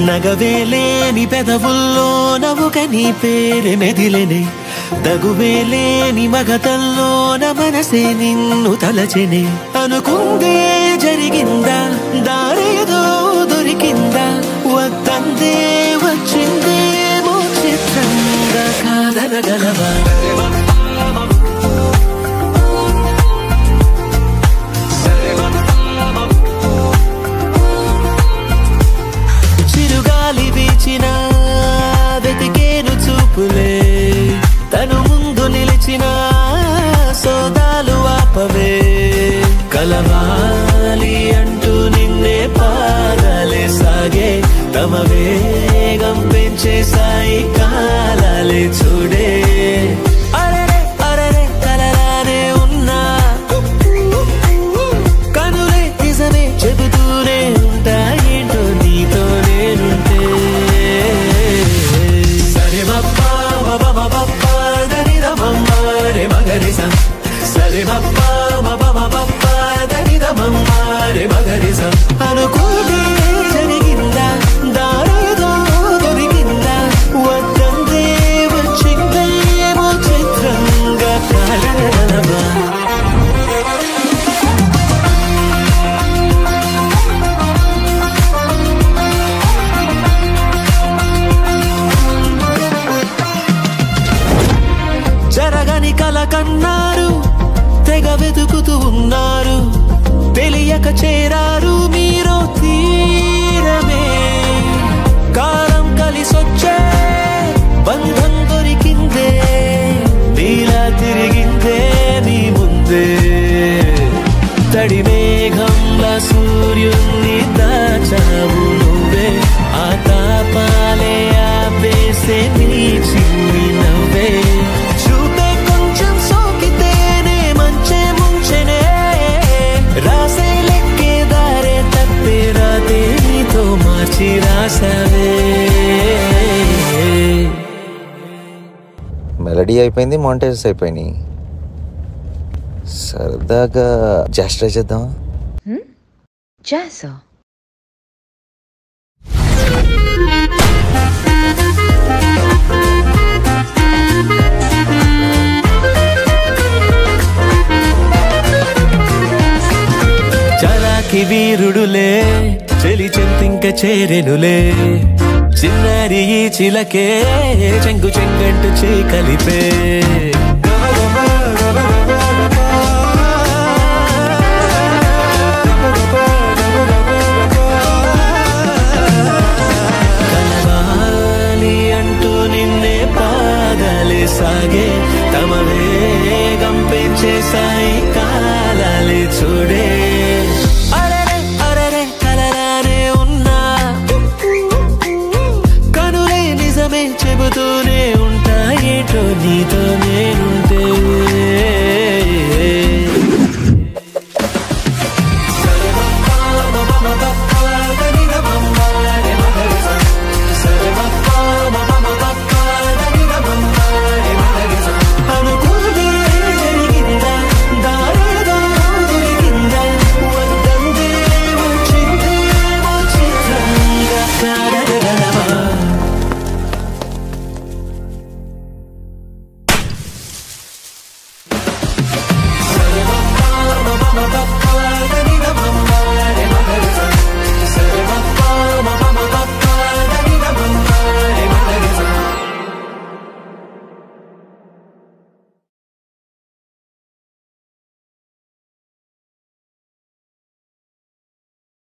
నగవేలేని పెదవుల్లో నవ్వుక నీ పేరు మెదిలెనే దగువేలేని మగతల్లోన మనసే నిన్ను తలచెనే అనుకుందే జరిగిందా దారేదో దొరికిందా వద్దందే వచ్చిందేమో చిత్రంగా కాదనగలవా చిరుగాలి వీచిన వెతికేను చూపులే తను ముందు నిలిచిన సోదాలు ఆపవే కలవాలి అంటూ నిన్నే పాదాలే సాగే తమ వేగం పెంచే సాయి కాలాలే చూడే అరరే అరరే కలలానే ఉన్నా కనులే నిజమే చెబుతూనే ఉంటా ఏంటో నీతో నేనుంటే సరే బప్పా బాబా బప్పా దనిద మమ్మారే మగరిసా సరే బప్పా బాబా బప్పా దనిద మమ్మారే మగరిసా అనుకోదే జరిగిందా దారేదో దొరికిందా వద్దందే వచ్చిందేమో చిత్రంగా కాలనవా జరగని కల కన్నారు తెగ వెతుకుతూ ఉన్నారు తెలియక చేరారు మీరు తీరమే కాలం కలిసొచ్చే బంధం దొరికిందే నీలా తిరిగిందే నీ ముందే తడి మేఘంలా సూర్యున్ని దాచావు నువ్వే ఆ తాపాలే ఆపేసే నీ చిన్ని నవ్వే చూపే కొంచెం సోకితేనే మంచే ముంచెనే రాసే లెక్కే దారే తప్పే రాతే నీతో మార్చి రాసవే మెలడీ అయిపోయింది మాంటేజెస్ అయిపోయినాయి సరదాగా జస్ట్ ట్రై చేద్దాం చేసా చలాకి వీరుడులే చెలి చెంతింక చేరెనులే చిన్నారి ఈ చిలకే చెంగు చెంగంటు కలిపే కలవాలి అంటూ నిన్నే పాదాలే సాగే తమ వేగం పెంచే సాయి